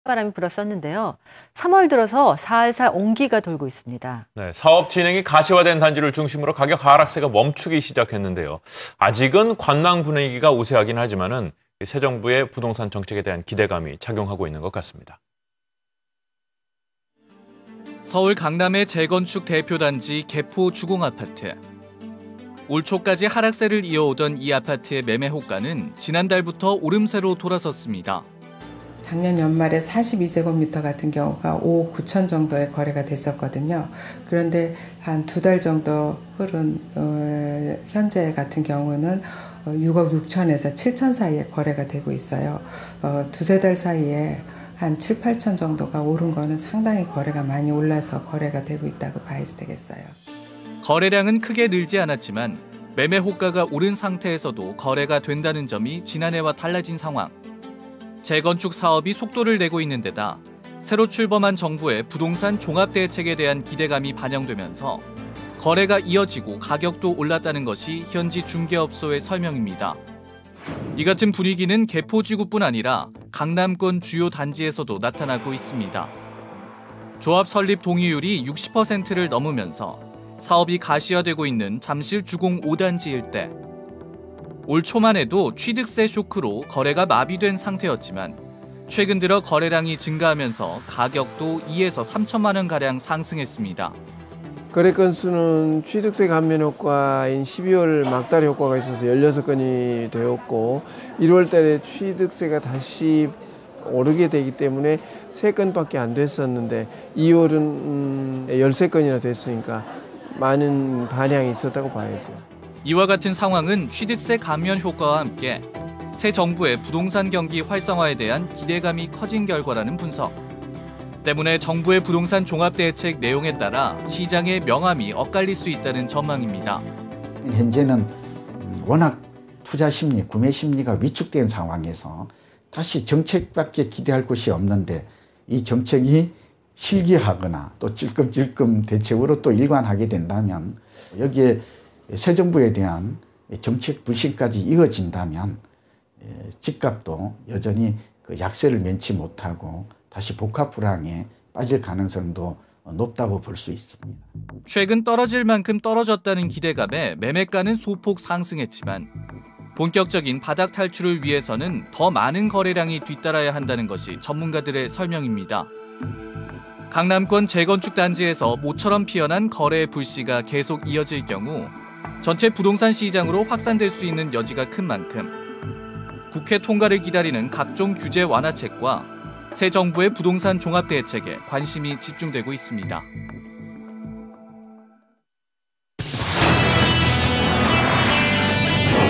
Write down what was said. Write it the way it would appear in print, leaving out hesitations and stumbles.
바람이 불었었는데요. 3월 들어서 살살 온기가 돌고 있습니다. 네, 사업 진행이 가시화된 단지를 중심으로 가격 하락세가 멈추기 시작했는데요. 아직은 관망 분위기가 우세하긴 하지만은 새 정부의 부동산 정책에 대한 기대감이 작용하고 있는 것 같습니다. 서울 강남의 재건축 대표 단지 개포 주공아파트. 올 초까지 하락세를 이어오던 이 아파트의 매매 호가는 지난달부터 오름세로 돌아섰습니다. 작년 연말에 42제곱미터 같은 경우가 5억 9천 정도의 거래가 됐었거든요. 그런데 한 2달 정도 흐른 현재 같은 경우는 6억 6천에서 7천 사이에 거래가 되고 있어요. 두세 달 사이에 한 7, 8천 정도가 오른 거는 상당히 거래가 많이 올라서 거래가 되고 있다고 봐야 되겠어요. 거래량은 크게 늘지 않았지만 매매 호가가 오른 상태에서도 거래가 된다는 점이 지난해와 달라진 상황. 재건축 사업이 속도를 내고 있는 데다 새로 출범한 정부의 부동산 종합대책에 대한 기대감이 반영되면서 거래가 이어지고 가격도 올랐다는 것이 현지 중개업소의 설명입니다. 이 같은 분위기는 개포지구뿐 아니라 강남권 주요 단지에서도 나타나고 있습니다. 조합 설립 동의율이 60%를 넘으면서 사업이 가시화되고 있는 잠실 주공 5단지 일대. 올 초만 해도 취득세 쇼크로 거래가 마비된 상태였지만 최근 들어 거래량이 증가하면서 가격도 2에서 3천만 원가량 상승했습니다. 거래 건수는 취득세 감면 효과인 12월 막달 효과가 있어서 16건이 되었고 1월 달에 취득세가 다시 오르게 되기 때문에 3건밖에 안 됐었는데 2월은 13건이나 됐으니까 많은 반향이 있었다고 봐야죠. 이와 같은 상황은 취득세 감면 효과와 함께 새 정부의 부동산 경기 활성화에 대한 기대감이 커진 결과라는 분석. 때문에 정부의 부동산 종합대책 내용에 따라 시장의 명암이 엇갈릴 수 있다는 전망입니다. 현재는 워낙 투자 심리, 구매 심리가 위축된 상황에서 다시 정책밖에 기대할 곳이 없는데 이 정책이 실기하거나 또 찔끔찔끔 대책으로 또 일관하게 된다면 여기에 새 정부에 대한 정책 불신까지 이어진다면 집값도 여전히 그 약세를 면치 못하고 다시 복합 불황에 빠질 가능성도 높다고 볼 수 있습니다. 최근 떨어질 만큼 떨어졌다는 기대감에 매매가는 소폭 상승했지만 본격적인 바닥 탈출을 위해서는 더 많은 거래량이 뒤따라야 한다는 것이 전문가들의 설명입니다. 강남권 재건축 단지에서 모처럼 피어난 거래의 불씨가 계속 이어질 경우 전체 부동산 시장으로 확산될 수 있는 여지가 큰 만큼 국회 통과를 기다리는 각종 규제 완화책과 새 정부의 부동산 종합대책에 관심이 집중되고 있습니다.